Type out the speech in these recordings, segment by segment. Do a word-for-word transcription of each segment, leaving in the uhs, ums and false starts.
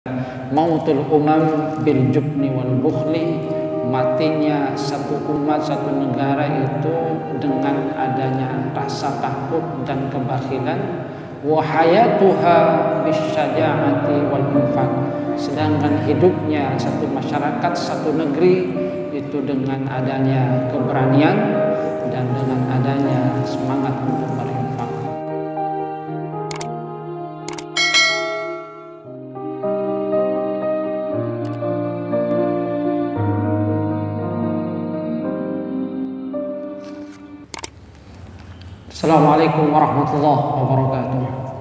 Mautul umam bil jubni wal bukhli, matinya satu umat, satu negara itu dengan adanya rasa takut dan kebakhilan. Wa hayatuha bisyaja'ati wal infaq, sedangkan hidupnya satu masyarakat, satu negeri itu dengan adanya keberanian dan dengan adanya semangat untuk berinfak. Assalamualaikum warahmatullahi wabarakatuh.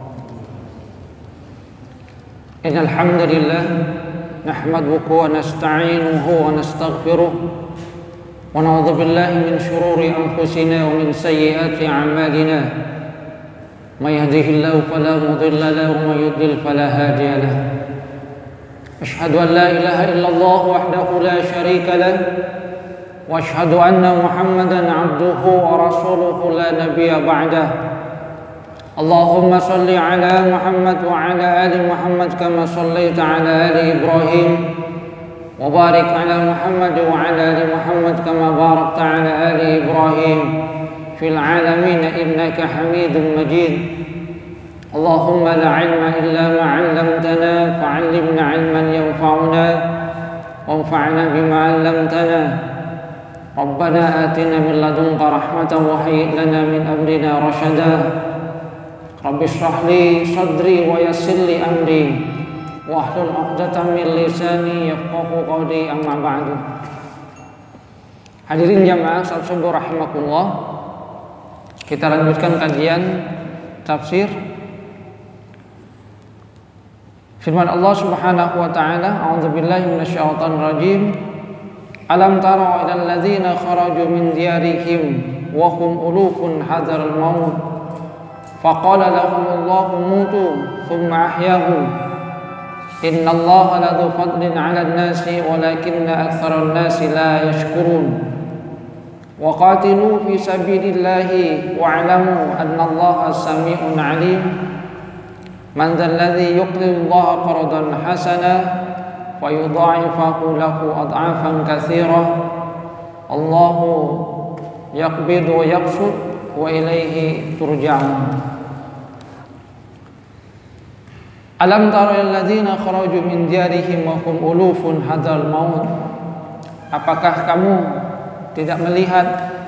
Innal hamdalillah nahmaduhu wa nasta'inuhu wa nastaghfiruh wa na'udzu billahi min shururi anfusina wa min sayyiati a'malina. May yahdihillahu fala mudilla lahu wa may yudlil fala hadiya lahu. Asyhadu an la ilaha illallah wahdahu la syarika lahu wa asyhadu anna Muhammadan 'abduhu wa rasuluhu la nabiyya ba'dah. Allahumma salli ala Muhammad wa ala ali Muhammad kama sallaita ala ali Ibrahim wa barik ala Muhammad wa ala ali Muhammad kama barakta ala ali Ibrahim fil alamin innaka Hamidum Majid. Allahumma la 'ilma illa ma 'allamtana fa'allimna 'ilman yanfa'una wanfa'na bima 'allamtana. Rabbana atina min ladunka rahmatan wa hayyi' lana min amrina rashada. Rabbi shrah li sadri wa yassir li amri wahlul 'uqdatam min lisani yafqahu qawli, amma ba'du. Hadirin jamaah salat subuh rahimakumullah. Kita lanjutkan kajian tafsir firman Allah Subhanahu wa taala. A'udzubillahi minasyaitonir rajim. Alam tara ilal ladzina kharaju min diyarihim wa hum ulufun hadaral maut faqala lahumullahu mutu thumma ahyahum innallaha ladzu fadlin 'alan nasi walakinna aktsaran nasi la yashkurun wa qatilu fi sabilillahi wa'lamu annallaha samii'un 'alim man dzal ladzi yuqridu allaha qardan hasana wa yudha'ifahu lahu ad'afan katsirah. Allahu yaqbidu wa yabsut wa ilaihi turja'un. Alam tara alladzina kharaju min diyarihim wa hum ulufun hadzal maut. Apakah kamu tidak melihat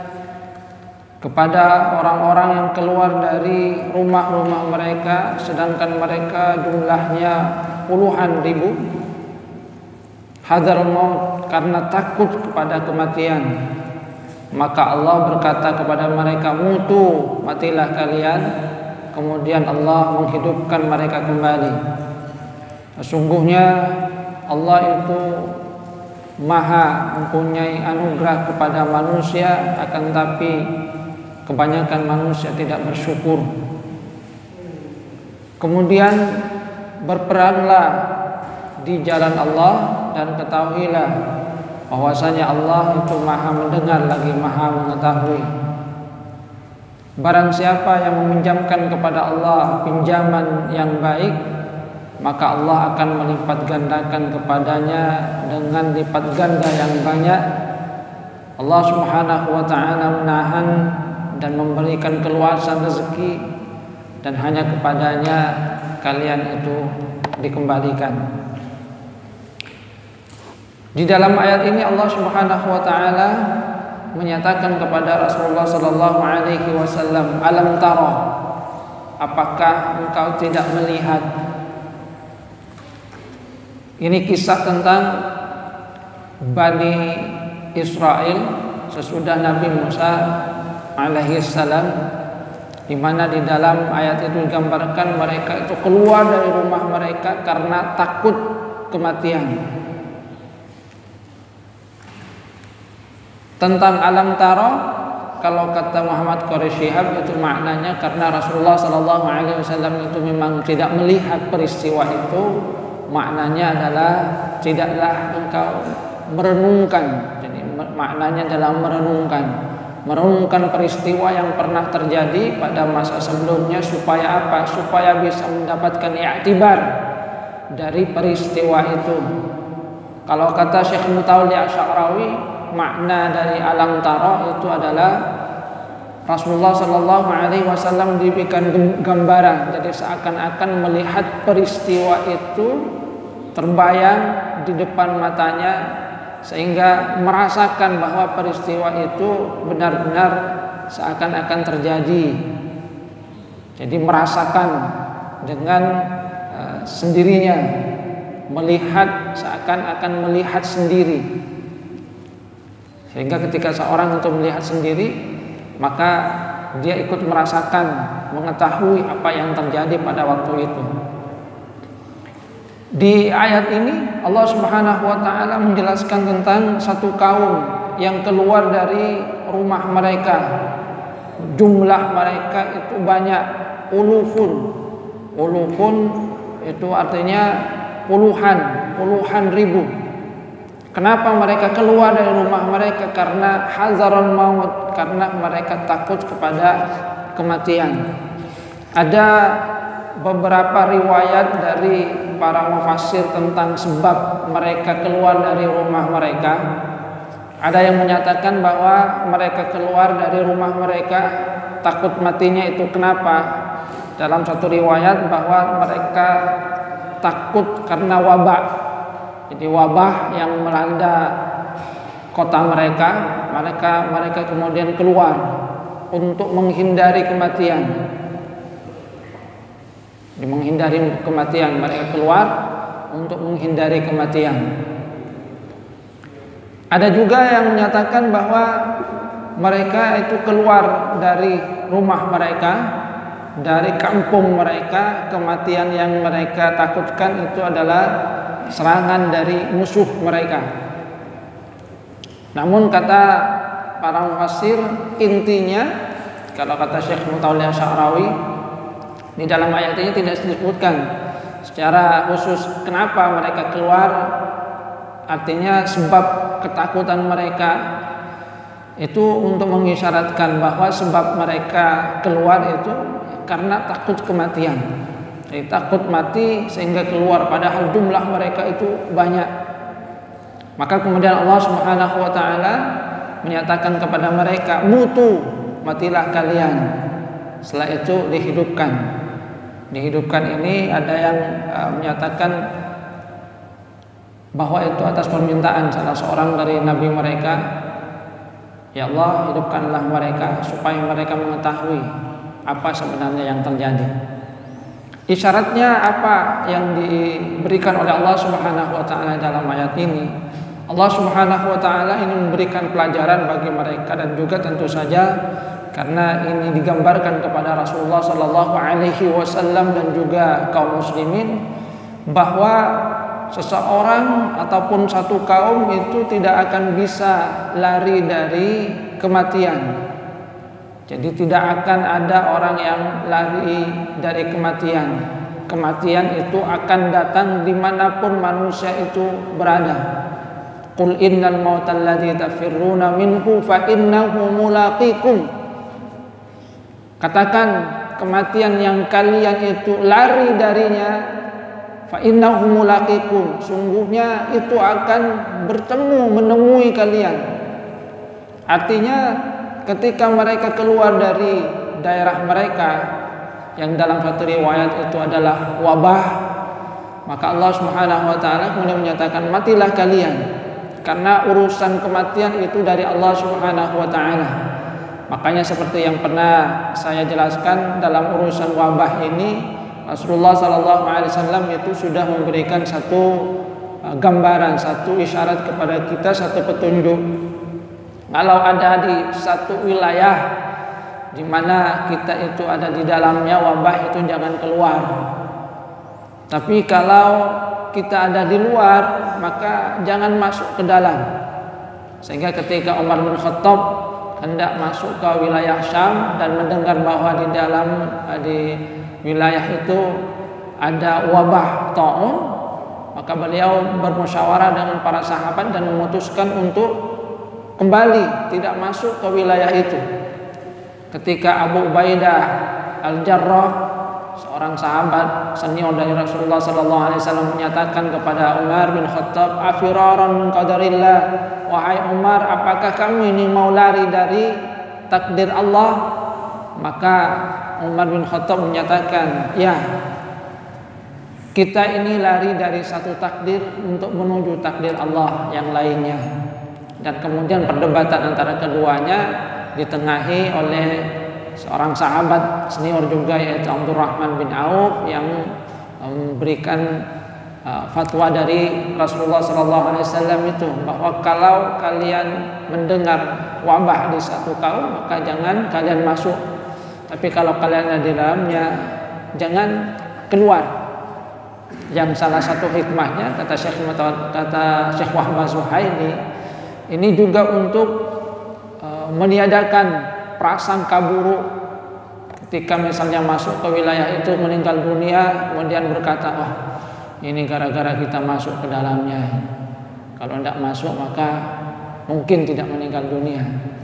kepada orang-orang yang keluar dari rumah-rumah mereka sedangkan mereka jumlahnya puluhan ribu? Hadzal maut, karena takut kepada kematian. Maka Allah berkata kepada mereka, mutu, matilah kalian. Kemudian Allah menghidupkan mereka kembali. Sesungguhnya Allah itu maha mempunyai anugerah kepada manusia, akan tapi kebanyakan manusia tidak bersyukur. Kemudian berperanglah di jalan Allah dan ketahuilah bahwasanya Allah itu maha mendengar lagi maha mengetahui. Barang siapa yang meminjamkan kepada Allah pinjaman yang baik, maka Allah akan melipat gandakan kepadanya dengan lipat ganda yang banyak. Allah Subhanahu wa ta'ala menahan dan memberikan keluasan rezeki, dan hanya kepadanya kalian itu dikembalikan. Di dalam ayat ini Allah Subhanahu wa taala menyatakan kepada Rasulullah sallallahu alaihi wasallam, alam tara, apakah engkau tidak melihat? Ini kisah tentang Bani Israel sesudah Nabi Musa alaihi salam, di mana di dalam ayat itu digambarkan mereka itu keluar dari rumah mereka karena takut kematian. Tentang alam taro, kalau kata Muhammad Qari Shihab, itu maknanya karena Rasulullah sallallahu alaihi wasallam itu memang tidak melihat peristiwa itu, maknanya adalah tidaklah engkau merenungkan. Jadi maknanya adalah merenungkan, merenungkan peristiwa yang pernah terjadi pada masa sebelumnya, supaya apa? Supaya bisa mendapatkan i'tibar, dari peristiwa itu. Kalau kata Syekh Mutawalli Asy'arawi, makna dari alam tara itu adalah Rasulullah Shallallahu Alaihi Wasallam diberikan gambaran, jadi seakan-akan melihat peristiwa itu terbayang di depan matanya, sehingga merasakan bahwa peristiwa itu benar-benar seakan-akan terjadi. Jadi merasakan dengan uh, sendirinya, melihat seakan-akan melihat sendiri. Sehingga ketika seorang itu melihat sendiri, maka dia ikut merasakan, mengetahui apa yang terjadi pada waktu itu. Di ayat ini Allah Subhanahu wa taala menjelaskan tentang satu kaum yang keluar dari rumah mereka. Jumlah mereka itu banyak, ulufun. Ulufun itu artinya puluhan, puluhan ribu. Kenapa mereka keluar dari rumah mereka? Karena hazarul maut, karena mereka takut kepada kematian. Ada beberapa riwayat dari para mufassir tentang sebab mereka keluar dari rumah mereka. Ada yang menyatakan bahwa mereka keluar dari rumah mereka takut matinya itu kenapa? Dalam satu riwayat bahwa mereka takut karena wabah. Jadi wabah yang melanda kota mereka, mereka mereka kemudian keluar untuk menghindari kematian. Di menghindari kematian, mereka keluar untuk menghindari kematian. Ada juga yang menyatakan bahwa mereka itu keluar dari rumah mereka, dari kampung mereka. Kematian yang mereka takutkan itu adalah serangan dari musuh mereka. Namun kata para mufassir, intinya kalau kata Syekh Mutawalli Asy'arawi, di dalam ayat ini tidak disebutkan secara khusus kenapa mereka keluar, artinya sebab ketakutan mereka itu untuk mengisyaratkan bahwa sebab mereka keluar itu karena takut kematian. Jadi takut mati sehingga keluar, padahal jumlah mereka itu banyak. Maka kemudian Allah Subhanahu wa taala menyatakan kepada mereka, mutu, matilah kalian. Setelah itu dihidupkan. Dihidupkan ini ada yang uh, menyatakan bahwa itu atas permintaan salah seorang dari nabi mereka. Ya Allah, hidupkanlah mereka supaya mereka mengetahui apa sebenarnya yang terjadi. Isyaratnya apa yang diberikan oleh Allah Subhanahu wa taala dalam ayat ini? Allah Subhanahu wa taala ingin memberikan pelajaran bagi mereka, dan juga tentu saja karena ini digambarkan kepada Rasulullah sallallahu alaihi wasallam dan juga kaum muslimin, bahwa seseorang ataupun satu kaum itu tidak akan bisa lari dari kematian. Jadi tidak akan ada orang yang lari dari kematian. Kematian itu akan datang dimanapun manusia itu berada. Qul innal mautal ladzi tafirruna minhu fa innahu mulaqikum. Katakan, kematian yang kalian itu lari darinya, fa innahu mulaqikum, sungguhnya itu akan bertemu, menemui kalian. Artinya ketika mereka keluar dari daerah mereka yang dalam satu riwayat itu adalah wabah, maka Allah Subhanahu wa taala kemudian menyatakan, matilah kalian, karena urusan kematian itu dari Allah Subhanahu wa taala. Makanya seperti yang pernah saya jelaskan, dalam urusan wabah ini Rasulullah sallallahu alaihi wasallam itu sudah memberikan satu gambaran, satu isyarat kepada kita, satu petunjuk. Kalau ada di satu wilayah di mana kita itu ada di dalamnya wabah, itu jangan keluar. Tapi kalau kita ada di luar, maka jangan masuk ke dalam. Sehingga ketika Umar bin Khattab hendak masuk ke wilayah Syam dan mendengar bahwa di dalam di wilayah itu ada wabah taun, maka beliau bermusyawarah dengan para sahabat dan memutuskan untuk kembali, tidak masuk ke wilayah itu. Ketika Abu Ubaidah Al-Jarrah seorang sahabat senior dari Rasulullah sallallahu alaihi wasallam menyatakan kepada Umar bin Khattab, "Afiraran min qadarillah." Wahai Umar, apakah kamu ini mau lari dari takdir Allah? Maka Umar bin Khattab menyatakan, "Ya, kita ini lari dari satu takdir untuk menuju takdir Allah yang lainnya." Dan kemudian perdebatan antara keduanya ditengahi oleh seorang sahabat senior juga, yaitu Abdurrahman bin Auf, yang memberikan uh, fatwa dari Rasulullah sallallahu alaihi wasallam itu bahwa kalau kalian mendengar wabah di satu kaum maka jangan kalian masuk, tapi kalau kalian ada di dalamnya jangan keluar. Yang salah satu hikmahnya, kata Syekh kata Syekh Wahbah Zuhaili, ini juga untuk uh, meniadakan prasangka buruk ketika misalnya masuk ke wilayah itu, meninggal dunia, kemudian berkata, "Oh, ini gara-gara kita masuk ke dalamnya. Kalau tidak masuk maka mungkin tidak meninggal dunia."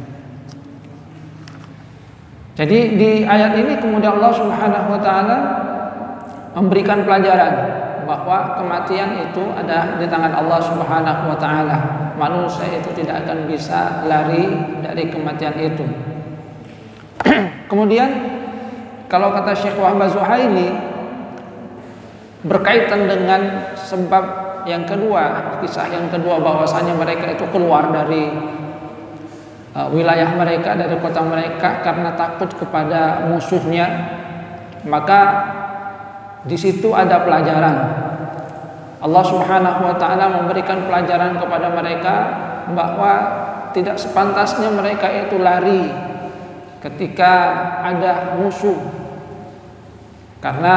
Jadi di ayat ini kemudian Allah Subhanahu wa taala memberikan pelajaran bahwa kematian itu ada di tangan Allah Subhanahu wa taala. Manusia itu tidak akan bisa lari dari kematian itu. Kemudian kalau kata Syekh Wahbah Zuhaili, berkaitan dengan sebab yang kedua, kisah yang kedua, bahwasanya mereka itu keluar dari uh, wilayah mereka, dari kota mereka karena takut kepada musuhnya, maka di situ ada pelajaran. Allah Subhanahu wa taala memberikan pelajaran kepada mereka bahwa tidak sepantasnya mereka itu lari ketika ada musuh, karena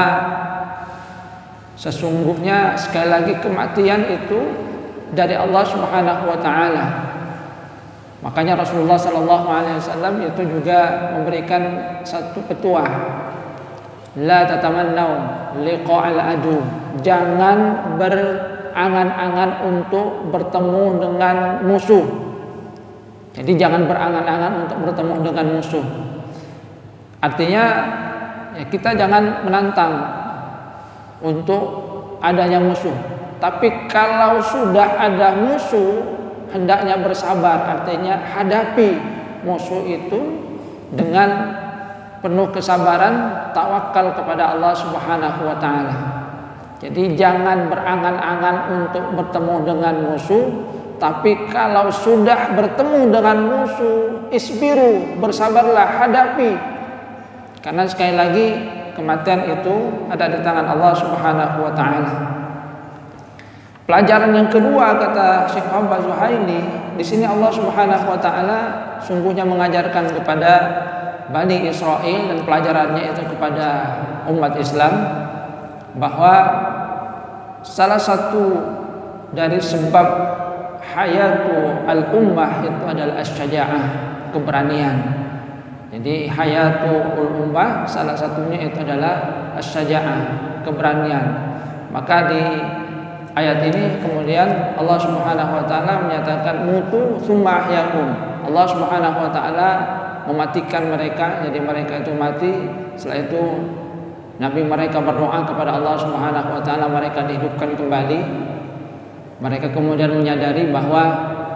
sesungguhnya sekali lagi kematian itu dari Allah Subhanahu wa taala. Makanya Rasulullah sallallahu alaihi wasallam itu juga memberikan satu petua, la tatamannau liqa'al adu, jangan berangan-angan untuk bertemu dengan musuh. Jadi jangan berangan-angan untuk bertemu dengan musuh. Artinya ya, kita jangan menantang untuk adanya musuh. Tapi kalau sudah ada musuh, hendaknya bersabar. Artinya hadapi musuh itu dengan penuh kesabaran, tawakal kepada Allah Subhanahu wa taala. Jadi jangan berangan-angan untuk bertemu dengan musuh, tapi kalau sudah bertemu dengan musuh, isbiru, bersabarlah, hadapi. Karena sekali lagi kematian itu ada di tangan Allah Subhanahu wa taala. Pelajaran yang kedua, kata Syekh Wahbah Zuhaili, di sini Allah Subhanahu wa taala sungguhnya mengajarkan kepada Bani Israel dan pelajarannya itu kepada umat Islam, bahwa salah satu dari sebab hayatu al-ummah itu adalah as-syaja'ah, keberanian. Jadi hayatu al-ummah salah satunya itu adalah as-syaja'ah, keberanian. Maka di ayat ini kemudian Allah Subhanahu wa taala menyatakan mutu tsumma ahyakum. Allah Subhanahu wa taala mematikan mereka, jadi mereka itu mati. Setelah itu Nabi mereka berdoa kepada Allah Subhanahu wa taala, mereka dihidupkan kembali. Mereka kemudian menyadari bahwa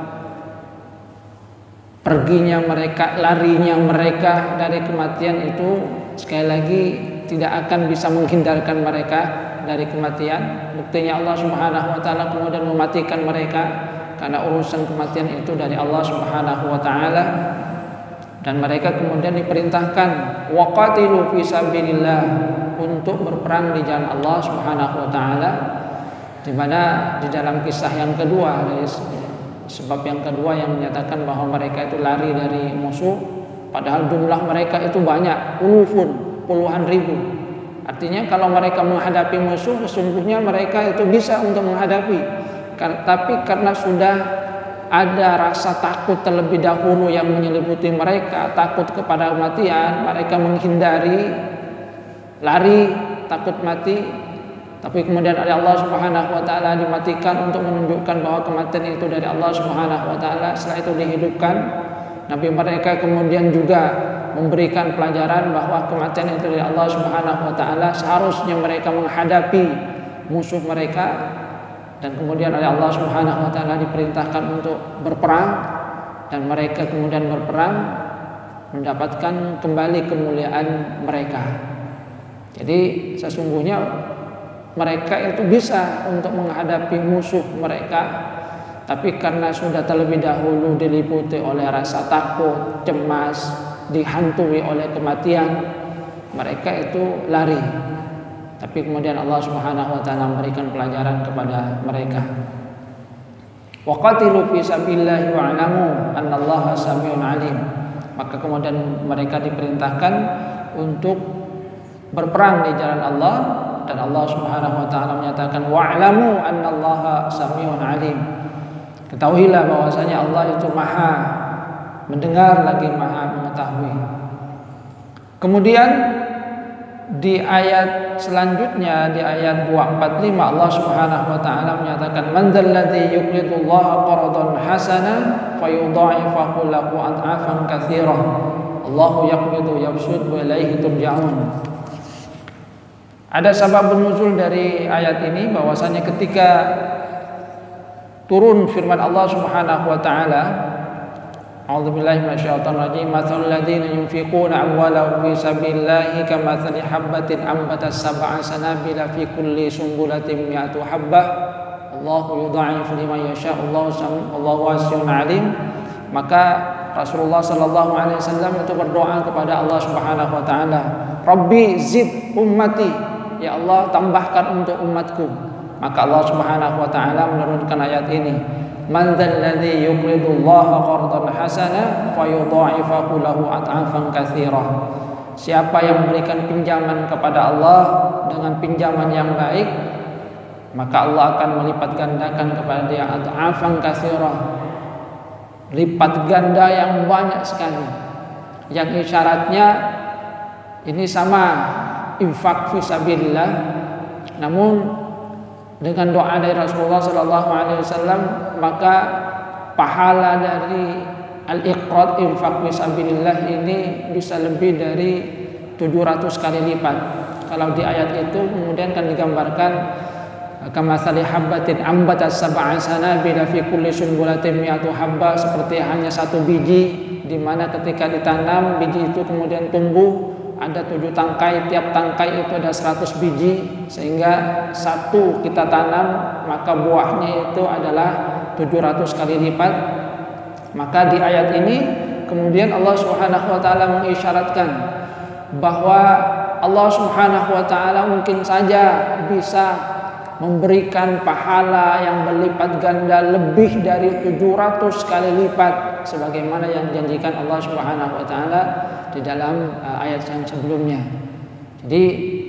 perginya mereka, larinya mereka dari kematian itu sekali lagi tidak akan bisa menghindarkan mereka dari kematian. Buktinya Allah Subhanahu wa taala kemudian mematikan mereka karena urusan kematian itu dari Allah Subhanahu wa taala. Dan mereka kemudian diperintahkan waqatilu fi sabilillah, untuk berperang di jalan Allah Subhanahu wa taala. Di mana di dalam kisah yang kedua, dari sebab yang kedua yang menyatakan bahwa mereka itu lari dari musuh, padahal jumlah mereka itu banyak, ulufun, puluhan ribu. Artinya kalau mereka menghadapi musuh, sesungguhnya mereka itu bisa untuk menghadapi. Tapi karena sudah ada rasa takut terlebih dahulu yang menyelimuti mereka, takut kepada kematian, mereka menghindari, lari, takut mati. Tapi kemudian oleh Allah Subhanahu wa taala dimatikan untuk menunjukkan bahwa kematian itu dari Allah Subhanahu wa taala. Setelah itu dihidupkan, Nabi mereka kemudian juga memberikan pelajaran bahwa kematian itu dari Allah Subhanahu wa taala. Seharusnya mereka menghadapi musuh mereka, dan kemudian oleh Allah Subhanahu wa taala diperintahkan untuk berperang, dan mereka kemudian berperang mendapatkan kembali kemuliaan mereka. Jadi sesungguhnya mereka itu bisa untuk menghadapi musuh mereka, tapi karena sudah terlebih dahulu diliputi oleh rasa takut, cemas, dihantui oleh kematian, mereka itu lari. Tapi kemudian Allah Subhanahu wa taala memberikan pelajaran kepada mereka. Wa qatilu fi sabilillahi wa'lamu annallaha samiun alim. Maka kemudian mereka diperintahkan untuk berperang di jalan Allah, dan Allah Subhanahu wa taala menyatakan wa'lamu annallaha samiun alim. Ketahuilah bahwasanya Allah itu Maha mendengar lagi Maha mengetahui. Kemudian di ayat selanjutnya, di ayat dua empat lima, Allah Subhanahu wa taala menyatakan man dzalladzi yuqridullaha qardan hasanan fayudha'ifahu lahu ad'afan katsira. Allahu yaqbidu yabsut wa ilaihi turja'un. Ada sebab nuzul dari ayat ini, bahwasanya ketika turun firman Allah Subhanahu wa taala, A'udzubillahi minasyaitonir rajim, matsalul ladzina yunfiquna amwalahum fi sabilillahi kamatsali habbatin ambatat sab'a sanabila fi kulli sumbulatin mi'atu habbah Allahu yudha'ifu liman yasha' Allahu wasi'un 'alim. Maka Rasulullah sallallahu alaihi wasallam itu berdoa kepada Allah Subhanahu wa taala, Rabbi zid ummati, ya Allah tambahkan untuk umatku. Maka Allah Subhanahu wa taala menurunkan ayat ini, man dzalladzi yuqridullaha qardan hasana fayudha'ifahu lahu ad'afan katsira. Siapa yang memberikan pinjaman kepada Allah dengan pinjaman yang baik, maka Allah akan melipat gandakan kepada dia ad'afan katsira, lipat ganda yang banyak sekali. Yang isyaratnya ini sama infak fisabilillah, namun dengan doa dari Rasulullah sallallahu alaihi wasallam, maka pahala dari al-iqrad infak fisabilillah ini bisa lebih dari tujuh ratus kali lipat. Kalau di ayat itu kemudian kan digambarkan kamatsali habbatin ambatat sab'a sanabila fi kulli sunbulatin mi'atu habbah, seperti hanya satu biji, di mana ketika ditanam biji itu kemudian tumbuh ada tujuh tangkai, tiap tangkai itu ada seratus biji, sehingga satu kita tanam maka buahnya itu adalah tujuh ratus kali lipat. Maka di ayat ini kemudian Allah Subhanahu wa taala mengisyaratkan bahwa Allah Subhanahu wa taala mungkin saja bisa memberikan pahala yang berlipat ganda lebih dari tujuh ratus kali lipat, sebagaimana yang dijanjikan Allah Subhanahu wa taala di dalam uh, ayat yang sebelumnya. Jadi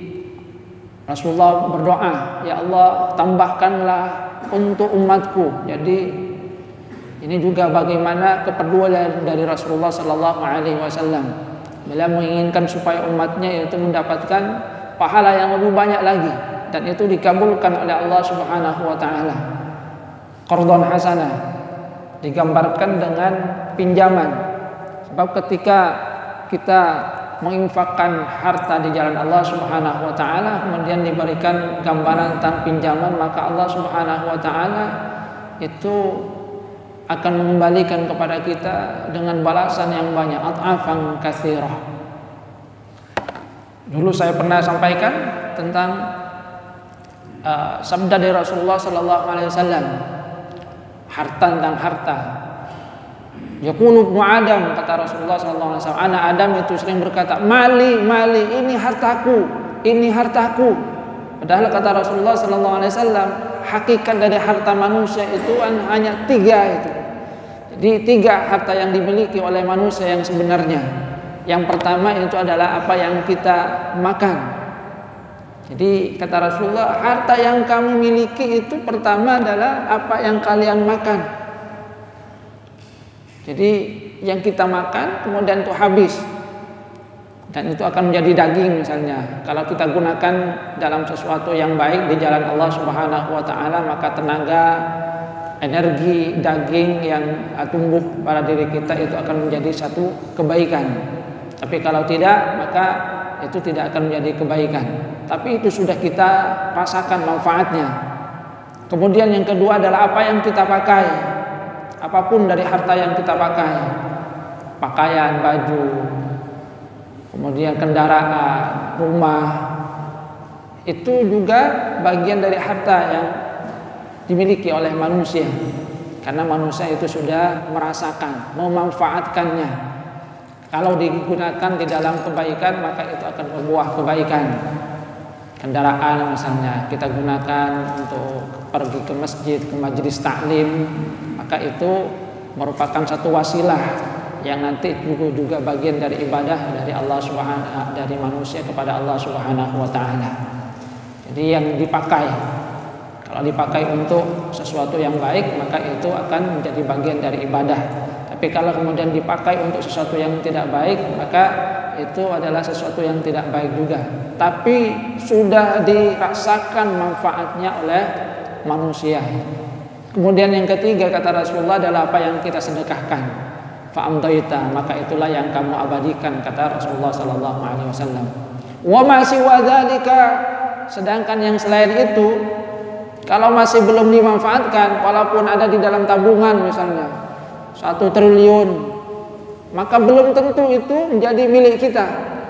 Rasulullah berdoa, ya Allah tambahkanlah untuk umatku. Jadi ini juga bagaimana kepedulian dari Rasulullah sallallahu alaihi wasallam. Beliau menginginkan supaya umatnya itu mendapatkan pahala yang lebih banyak lagi, dan itu dikabulkan oleh Allah Subhanahu wa taala. Qardhan hasanah digambarkan dengan pinjaman. Sebab ketika kita menginfakkan harta di jalan Allah Subhanahu wa taala, kemudian diberikan gambaran tentang pinjaman, maka Allah Subhanahu wa taala itu akan mengembalikan kepada kita dengan balasan yang banyak, ad'afan katsirah. Dulu saya pernah sampaikan tentang uh, sabda dari Rasulullah sallallahu alaihi wasallam, harta tentang harta. Yaqulu ibnu Adam, kata Rasulullah sallallahu alaihi wasallam, anak Adam itu sering berkata, mali, mali, ini hartaku, ini hartaku. Padahal kata Rasulullah sallallahu alaihi wasallam, hakikat dari harta manusia itu hanya tiga itu. Jadi tiga harta yang dimiliki oleh manusia yang sebenarnya. Yang pertama itu adalah apa yang kita makan. Jadi kata Rasulullah, harta yang kamu miliki itu pertama adalah apa yang kalian makan. Jadi yang kita makan kemudian itu habis, dan itu akan menjadi daging misalnya. Kalau kita gunakan dalam sesuatu yang baik di jalan Allah Subhanahu wa taala, maka tenaga, energi, daging yang tumbuh pada diri kita itu akan menjadi satu kebaikan. Tapi kalau tidak, maka itu tidak akan menjadi kebaikan. Tapi itu sudah kita rasakan manfaatnya. Kemudian yang kedua adalah apa yang kita pakai. Apapun dari harta yang kita pakai, pakaian, baju, kemudian kendaraan, rumah, itu juga bagian dari harta yang dimiliki oleh manusia. Karena manusia itu sudah merasakan, memanfaatkannya. Kalau digunakan di dalam kebaikan, maka itu akan berbuah kebaikan. Kendaraan misalnya kita gunakan untuk pergi ke masjid, ke majelis taklim, maka itu merupakan satu wasilah yang nanti juga, juga bagian dari ibadah dari Allah Subhanahu dari manusia kepada Allah Subhanahu wa taala. Jadi yang dipakai, kalau dipakai untuk sesuatu yang baik, maka itu akan menjadi bagian dari ibadah. Tapi kalau kemudian dipakai untuk sesuatu yang tidak baik, maka itu adalah sesuatu yang tidak baik juga. Tapi sudah dirasakan manfaatnya oleh manusia. Kemudian yang ketiga kata Rasulullah adalah apa yang kita sedekahkan. Fa'amdaita, maka itulah yang kamu abadikan, kata Rasulullah sallallahu alaihi wasallam. Wa ma siwa dzalika, sedangkan yang selain itu kalau masih belum dimanfaatkan, walaupun ada di dalam tabungan misalnya satu triliun, maka belum tentu itu menjadi milik kita.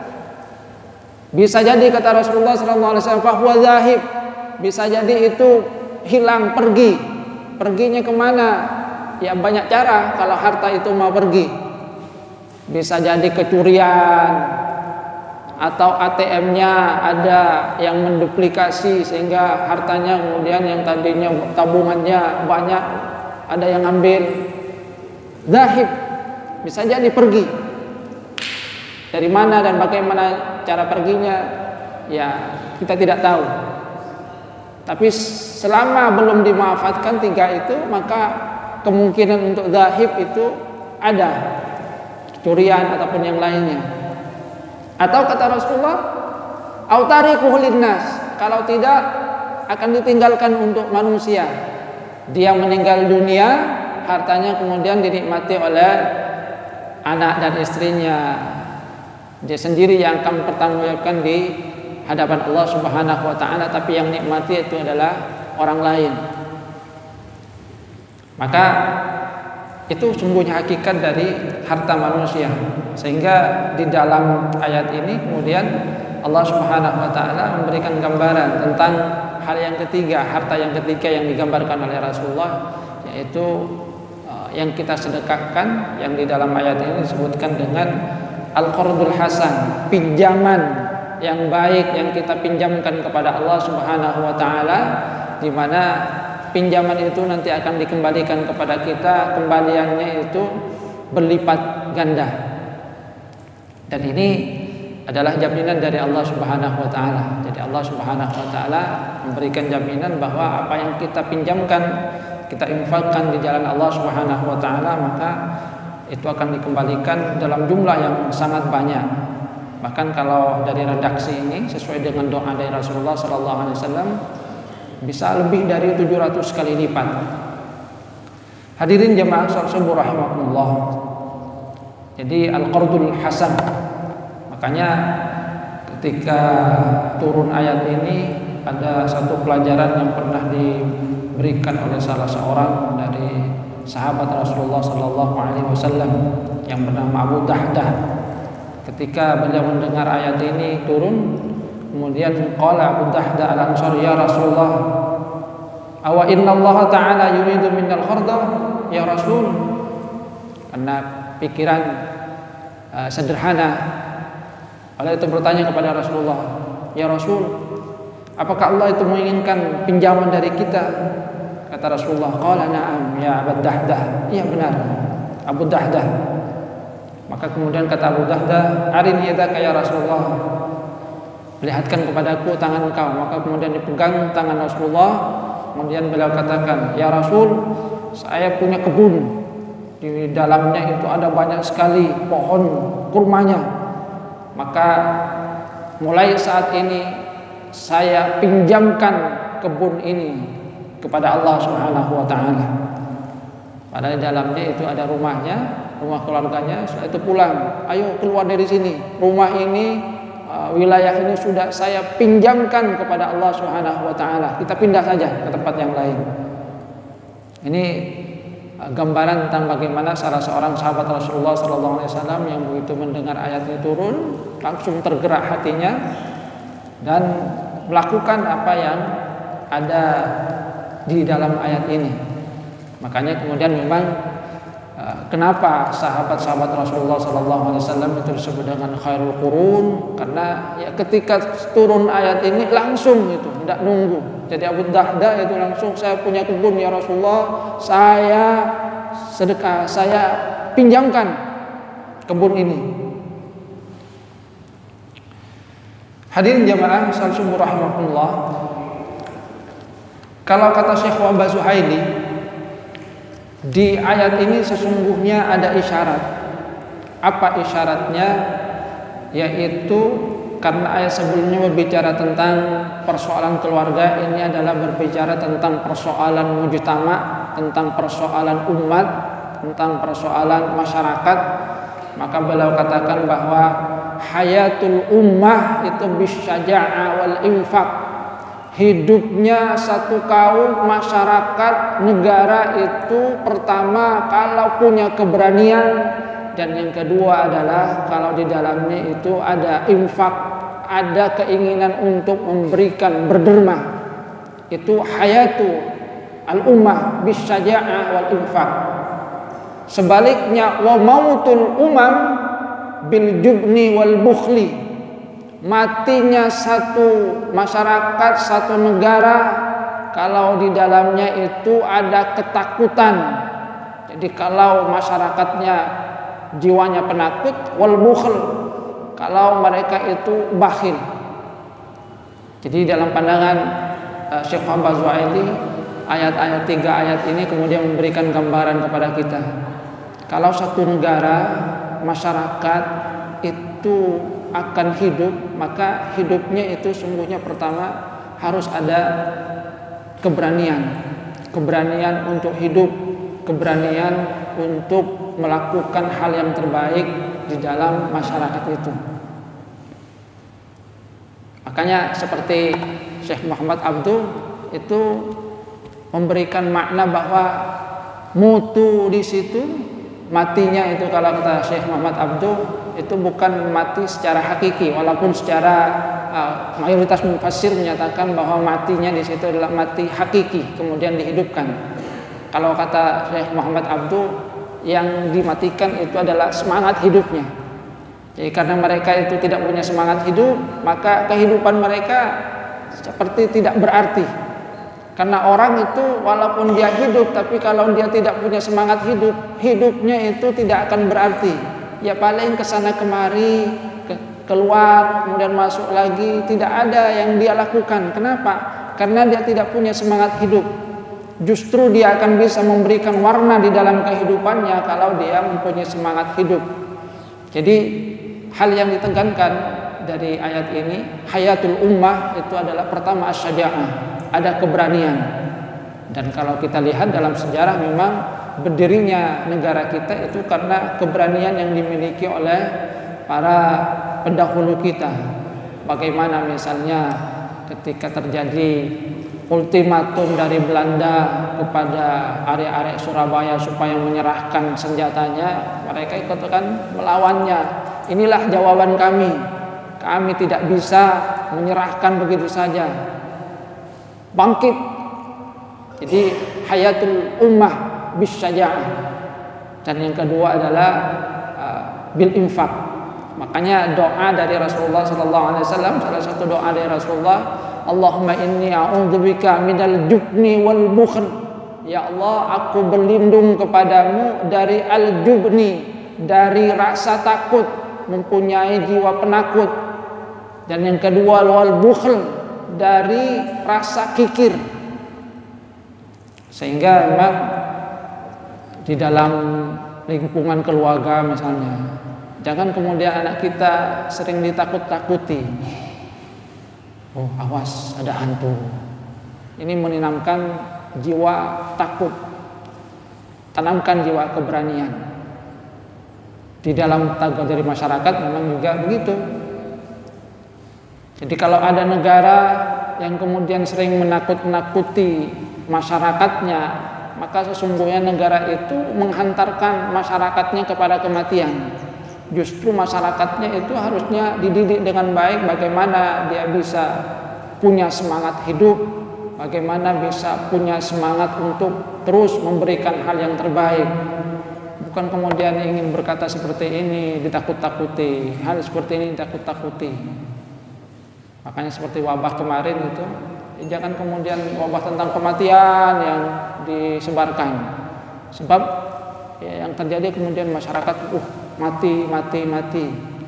Bisa jadi kata Rasulullah sallallahu alaihi wasallam, fahuwa zahib, bisa jadi itu hilang, pergi. Perginya kemana? Ya banyak cara kalau harta itu mau pergi. Bisa jadi kecurian, atau A T M-nya ada yang menduplikasi sehingga hartanya kemudian yang tadinya tabungannya banyak ada yang ambil. Zahib, bisa jadi pergi. Dari mana dan bagaimana cara perginya, ya kita tidak tahu. Tapi selama belum dimanfaatkan tiga itu, maka kemungkinan untuk zahib itu ada, curian ataupun yang lainnya. Atau kata Rasulullah, autariquhu linnas, kalau tidak akan ditinggalkan untuk manusia. Dia meninggal dunia, hartanya kemudian dinikmati oleh anak dan istrinya. Dia sendiri yang akan bertanggungjawabkan di hadapan Allah Subhanahu wa taala, tapi yang nikmati itu adalah orang lain. Maka itu sungguhnya hakikat dari harta manusia. Sehingga di dalam ayat ini kemudian Allah Subhanahu wa taala memberikan gambaran tentang hal yang ketiga, harta yang ketiga yang digambarkan oleh Rasulullah, yaitu uh, yang kita sedekahkan, yang di dalam ayat ini disebutkan dengan al-qardul hasan, pinjaman yang baik yang kita pinjamkan kepada Allah Subhanahu wa taala, di mana pinjaman itu nanti akan dikembalikan kepada kita, kembaliannya itu berlipat ganda. Dan ini adalah jaminan dari Allah Subhanahu wa taala. Jadi Allah Subhanahu wa taala memberikan jaminan bahwa apa yang kita pinjamkan, kita infakkan di jalan Allah Subhanahu wa taala, maka itu akan dikembalikan dalam jumlah yang sangat banyak. Bahkan kalau dari redaksi ini sesuai dengan doa dari Rasulullah sallallahu alaihi wasallam, bisa lebih dari tujuh ratus kali lipat. Hadirin jemaah sekalian rahimakumullah. Jadi al-qardul hasan. Makanya ketika turun ayat ini ada satu pelajaran yang pernah diberikan oleh salah seorang dari sahabat Rasulullah sallallahu alaihi wasallam yang bernama Abu Dahdah. Ketika beliau mendengar ayat ini turun, kemudian qala Abu Dahdah al-Ansari, ya Rasulullah, awa inna Allah ta'ala yuridu minnal kharda ya Rasul. Karena pikiran uh, sederhana, oleh itu bertanya kepada Rasulullah, ya Rasul, apakah Allah itu menginginkan pinjaman dari kita? Kata Rasulullah, qala na'am ya Abu Dahdah, iya benar Abu Dahdah. Maka kemudian kata Abu Dahdah, arini yadaka ya Rasulullah, perlihatkan kepadaku tangan engkau. Maka kemudian dipegang tangan Rasulullah. Kemudian beliau katakan, ya Rasul, saya punya kebun, di dalamnya itu ada banyak sekali pohon kurmanya. Maka mulai saat ini saya pinjamkan kebun ini kepada Allah Subhanahu wa taala. Padahal di dalamnya itu ada rumahnya, rumah keluarganya, setelah itu pulang, ayo keluar dari sini, rumah ini, uh, wilayah ini sudah saya pinjamkan kepada Allah Subhanahu wa taala, kita pindah saja ke tempat yang lain. Ini uh, gambaran tentang bagaimana salah seorang sahabat Rasulullah sallallahu alaihi wasallam yang begitu mendengar ayat ini turun langsung tergerak hatinya dan melakukan apa yang ada di dalam ayat ini. Makanya kemudian memang kenapa sahabat-sahabat Rasulullah sallallahu alaihi wasallam itu disebut dengan khairul qurun, karena ya ketika turun ayat ini langsung itu, tidak nunggu. Jadi Abu Dahda itu langsung, saya punya kebun ya Rasulullah, saya sedekah, saya pinjamkan kebun ini. Hadirin jamaah sallallahu rahmatullah. Kalau kata Syekh Wahbah Zuhaili, di ayat ini sesungguhnya ada isyarat. Apa isyaratnya? Yaitu karena ayat sebelumnya berbicara tentang persoalan keluarga, ini adalah berbicara tentang persoalan mujtama, tentang persoalan umat, tentang persoalan masyarakat. Maka beliau katakan bahwa hayatul ummah itu bisyaja'ah wal infaq. Hidupnya satu kaum, masyarakat, negara itu pertama kalau punya keberanian, dan yang kedua adalah kalau di dalamnya itu ada infak, ada keinginan untuk memberikan, berderma. Itu hayatu al-ummah bisyaja'ah wal infak. Sebaliknya wa mautul umam bil jubni wal bukhli. Matinya satu masyarakat, satu negara kalau di dalamnya itu ada ketakutan. Jadi kalau masyarakatnya jiwanya penakut, wal bukhl, kalau mereka itu bakhil. Jadi dalam pandangan uh, Syekh Wahbah Zuhaili, ayat-ayat tiga ayat ini kemudian memberikan gambaran kepada kita. Kalau satu negara, masyarakat itu akan hidup, maka hidupnya itu sungguhnya pertama harus ada keberanian, keberanian untuk hidup, keberanian untuk melakukan hal yang terbaik di dalam masyarakat itu. Makanya seperti Syekh Muhammad Abduh itu memberikan makna bahwa mutu di situ, matinya itu kalau kata Syekh Muhammad Abduh itu bukan mati secara hakiki, walaupun secara uh, mayoritas mufassir menyatakan bahwa matinya di situ adalah mati hakiki, kemudian dihidupkan. Kalau kata Syekh Muhammad Abduh, yang dimatikan itu adalah semangat hidupnya. Jadi karena mereka itu tidak punya semangat hidup, maka kehidupan mereka seperti tidak berarti. Karena orang itu walaupun dia hidup, tapi kalau dia tidak punya semangat hidup, hidupnya itu tidak akan berarti. Ya paling kesana kemari, ke, keluar, kemudian masuk lagi, tidak ada yang dia lakukan. Kenapa? Karena dia tidak punya semangat hidup. Justru dia akan bisa memberikan warna di dalam kehidupannya kalau dia mempunyai semangat hidup. Jadi hal yang ditekankan dari ayat ini, hayatul ummah itu adalah pertama asyaja'ah, ada keberanian. Dan kalau kita lihat dalam sejarah memang berdirinya negara kita itu karena keberanian yang dimiliki oleh para pendahulu kita. Bagaimana misalnya ketika terjadi ultimatum dari Belanda kepada arek-arek Surabaya supaya menyerahkan senjatanya, mereka ikutkan melawannya. Inilah jawaban kami. Kami tidak bisa menyerahkan begitu saja. Bangkit. Jadi hayatul ummah bisyaja'ah. Dan yang kedua adalah uh, bil infak. Makanya doa dari Rasulullah sallallahu alaihi wasallam, salah satu doa dari Rasulullah, Allahumma inni a'udzubika minal jubni wal bukhl. Ya Allah, aku berlindung kepadamu dari al-jubni, dari rasa takut, mempunyai jiwa penakut. Dan yang kedua wal bukhl, dari rasa kikir. Sehingga memang di dalam lingkungan keluarga misalnya, jangan kemudian anak kita sering ditakut-takuti. Oh awas ada hantu. Ini menanamkan jiwa takut, tanamkan jiwa keberanian. Di dalam kategori masyarakat memang juga begitu. Jadi kalau ada negara yang kemudian sering menakut-nakuti masyarakatnya, maka sesungguhnya negara itu menghantarkan masyarakatnya kepada kematian. Justru masyarakatnya itu harusnya dididik dengan baik bagaimana dia bisa punya semangat hidup, bagaimana bisa punya semangat untuk terus memberikan hal yang terbaik. Bukan kemudian ingin berkata seperti ini ditakut-takuti, hal seperti ini ditakut-takuti. Makanya seperti wabah kemarin itu, jangan kemudian wabah tentang kematian yang disebarkan. Sebab ya, yang terjadi kemudian masyarakat uh mati mati mati.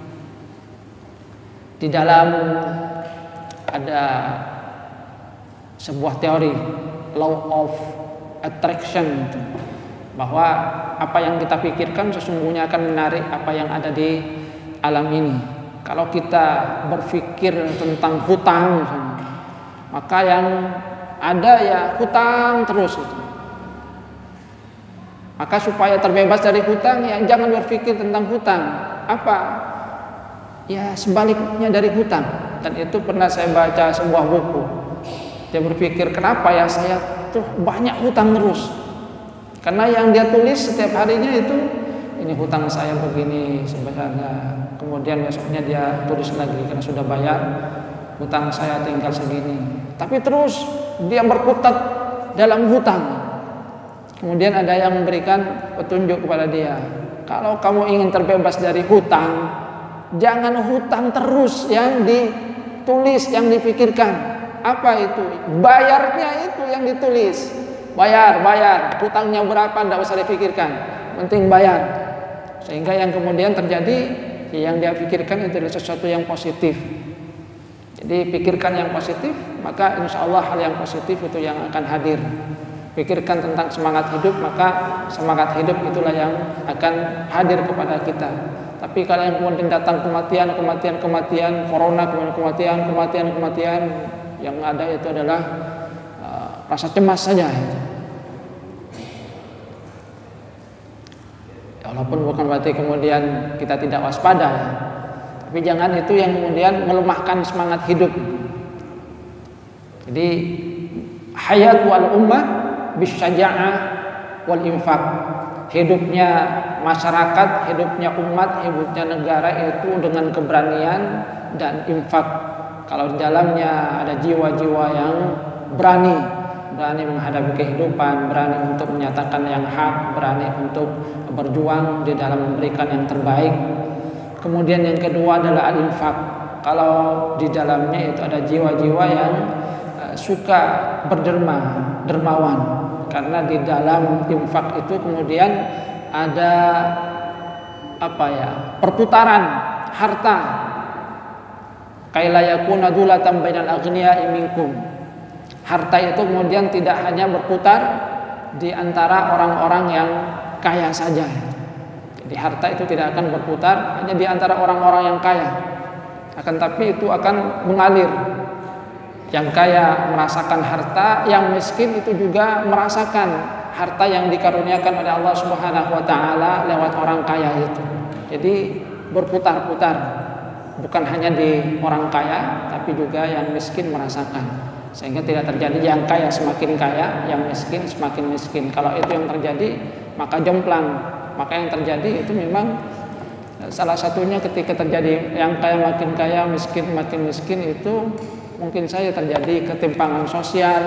Di dalam ada sebuah teori law of attraction, bahwa apa yang kita pikirkan sesungguhnya akan menarik apa yang ada di alam ini. Kalau kita berpikir tentang hutang, maka yang ada ya hutang terus itu. Maka supaya terbebas dari hutang, ya jangan berpikir tentang hutang. Apa? Ya sebaliknya dari hutang. Dan itu pernah saya baca sebuah buku. Dia berpikir, kenapa ya saya tuh banyak hutang terus? Karena yang dia tulis setiap harinya itu, ini hutang saya begini sebenarnya. Kemudian besoknya dia tulis lagi karena sudah bayar, hutang saya tinggal segini. Tapi terus dia berkutat dalam hutang. Kemudian ada yang memberikan petunjuk kepada dia, kalau kamu ingin terbebas dari hutang, jangan hutang terus yang ditulis, yang dipikirkan. Apa itu? Bayarnya itu yang ditulis. Bayar, bayar, hutangnya berapa tidak usah dipikirkan, penting bayar. Sehingga yang kemudian terjadi, yang dia pikirkan itu adalah sesuatu yang positif. Jadi pikirkan yang positif, maka insya Allah hal yang positif itu yang akan hadir. Pikirkan tentang semangat hidup, maka semangat hidup itulah yang akan hadir kepada kita. Tapi kalau yang kemudian datang kematian, kematian, kematian, corona, kemudian kematian, kematian, kematian, yang ada itu adalah uh, rasa cemas saja. Walaupun bukan berarti kemudian kita tidak waspada, ya. Tapi jangan itu yang kemudian melemahkan semangat hidup. Jadi hayat wal ummah bisyaja'ah wal infaq. Hidupnya masyarakat, hidupnya umat, hidupnya negara itu dengan keberanian dan infak. Kalau di dalamnya ada jiwa-jiwa yang berani, berani menghadapi kehidupan, berani untuk menyatakan yang hak, berani untuk berjuang di dalam memberikan yang terbaik. Kemudian yang kedua adalah al-infaq. Kalau di dalamnya itu ada jiwa-jiwa yang suka berderma, dermawan. Karena di dalam infak itu kemudian ada apa ya? Perputaran harta. Kaila yakuna dulatan bainal aghniya'i minkum. Harta itu kemudian tidak hanya berputar di antara orang-orang yang kaya saja. Jadi harta itu tidak akan berputar hanya di antara orang-orang yang kaya. Akan tapi itu akan mengalir. Yang kaya merasakan harta, yang miskin itu juga merasakan harta yang dikaruniakan oleh Allah Subhanahu wa taala lewat orang kaya itu. Jadi berputar-putar. Bukan hanya di orang kaya, tapi juga yang miskin merasakan. Sehingga tidak terjadi yang kaya semakin kaya, yang miskin semakin miskin. Kalau itu yang terjadi, maka jomplang. Maka yang terjadi itu memang salah satunya ketika terjadi yang kaya makin kaya, miskin makin miskin, itu mungkin saja terjadi ketimpangan sosial.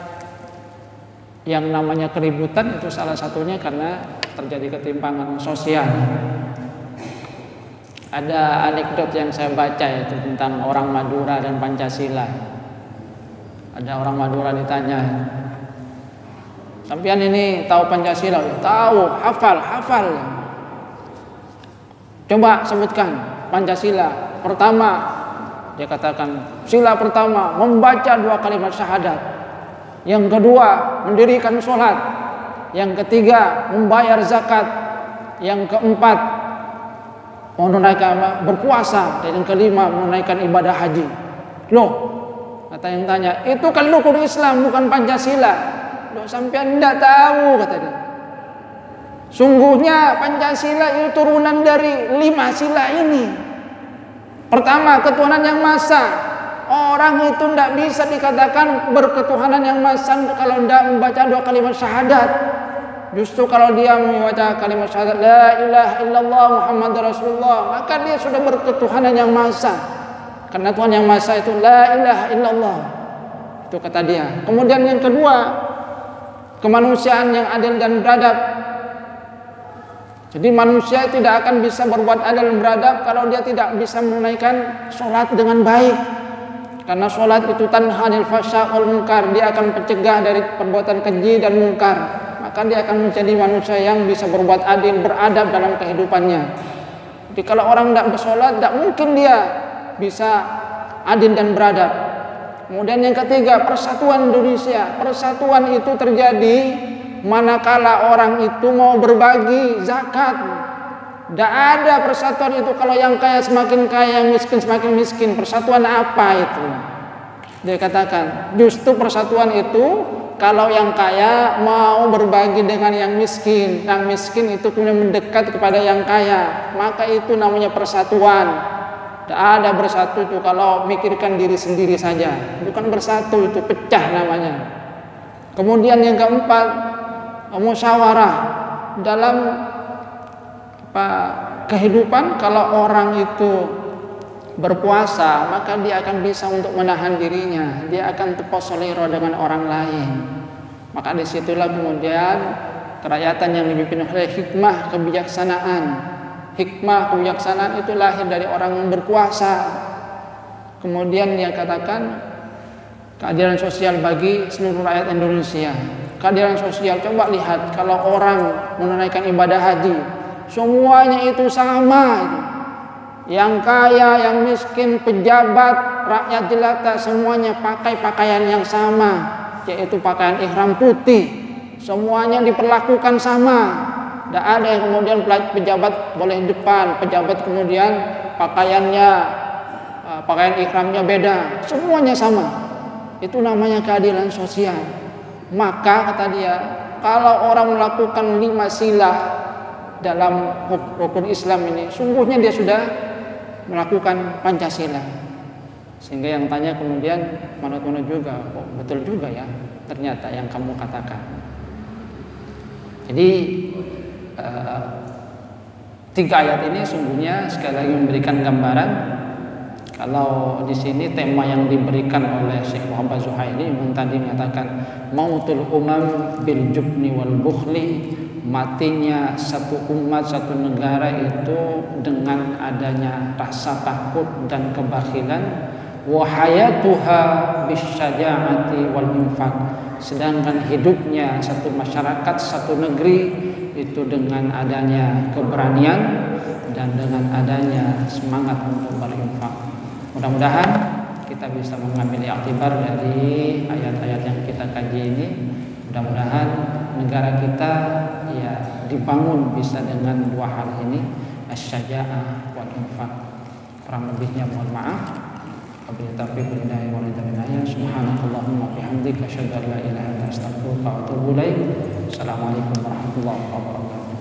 Yang namanya keributan itu salah satunya karena terjadi ketimpangan sosial. Ada anekdot yang saya baca itu tentang orang Madura dan Pancasila. Ada orang Madura ditanya, "Sampian ini tahu Pancasila?" "Tahu, hafal, hafal." "Coba sebutkan Pancasila." "Pertama," dia katakan, "sila pertama membaca dua kalimat syahadat. Yang kedua mendirikan sholat. Yang ketiga membayar zakat. Yang keempat menunaikan berpuasa, dan yang kelima menunaikan ibadah haji." "Loh," kata yang tanya, "itu kan rukun Islam bukan Pancasila." "Loh, sampean tidak tahu," kata dia. Sungguhnya Pancasila itu turunan dari lima sila ini. Pertama, ketuhanan yang maha esa. Orang itu tidak bisa dikatakan berketuhanan yang maha esa kalau tidak membaca dua kalimat syahadat. Justru kalau dia membaca kalimat syahadat la ilaha illallah Muhammad Rasulullah, maka dia sudah berketuhanan yang maha esa. Karena Tuhan yang maha esa itu la ilaha illallah. Itu kata dia. Kemudian yang kedua, kemanusiaan yang adil dan beradab. Jadi manusia tidak akan bisa berbuat adil dan beradab kalau dia tidak bisa menunaikan sholat dengan baik. Karena sholat itu tanha 'anil fahsya wal munkar, dia akan mencegah dari perbuatan keji dan mungkar. Maka dia akan menjadi manusia yang bisa berbuat adil, beradab dalam kehidupannya. Jadi kalau orang tidak bersolat, tidak mungkin dia bisa adil dan beradab. Kemudian yang ketiga, persatuan Indonesia. Persatuan itu terjadi manakala orang itu mau berbagi zakat. Tidak ada persatuan itu kalau yang kaya semakin kaya, yang miskin semakin miskin. Persatuan apa itu? Dia katakan justru persatuan itu kalau yang kaya mau berbagi dengan yang miskin, yang miskin itu kemudian mendekat kepada yang kaya, maka itu namanya persatuan. Tidak ada bersatu itu kalau mikirkan diri sendiri saja, bukan bersatu, itu pecah namanya. Kemudian yang keempat, musyawarah dalam apa, kehidupan. Kalau orang itu berpuasa, maka dia akan bisa untuk menahan dirinya, dia akan teposoliro dengan orang lain. Maka disitulah kemudian kerakyatan yang dipimpin oleh hikmah kebijaksanaan. Hikmah kebijaksanaan itu lahir dari orang yang berpuasa. Kemudian dia katakan keadilan sosial bagi seluruh rakyat Indonesia. Keadilan sosial, coba lihat kalau orang menunaikan ibadah haji, semuanya itu sama. Yang kaya, yang miskin, pejabat, rakyat jelata, semuanya pakai pakaian yang sama, yaitu pakaian ihram putih. Semuanya diperlakukan sama. Tidak ada yang kemudian pejabat boleh depan, pejabat kemudian pakaiannya, pakaian ihramnya beda. Semuanya sama. Itu namanya keadilan sosial. Maka kata dia, kalau orang melakukan lima sila dalam rukun Islam ini, sungguhnya dia sudah melakukan Pancasila. Sehingga yang tanya kemudian mana-mana juga, oh, betul juga ya ternyata yang kamu katakan. Jadi uh, tiga ayat ini sungguhnya sekali lagi memberikan gambaran. Kalau di sini tema yang diberikan oleh Syekh Muhammad Zuhaili yang tadi menyatakan mautul umam bil jubni wal bukhli, matinya satu umat, satu negara itu dengan adanya rasa takut dan kebakhilan. Wa hayatuha bisyaja'ati wal infaq, sedangkan hidupnya satu masyarakat, satu negeri itu dengan adanya keberanian dan dengan adanya semangat untuk berinfak. Mudah-mudahan kita bisa mengambil iktibar dari ayat-ayat yang kita kaji ini. Mudah-mudahan negara kita ya dibangun bisa dengan dua hal ini, asyaja'ah wal infaq. Kurang lebihnya mohon maaf. Wabillahi taufiq wal hidayah. Subhanakallahumma wa bihamdika asyhadu an la ilaha illa anta astaghfiruka wa atubu ilaik. Assalamualaikum warahmatullahi wabarakatuh.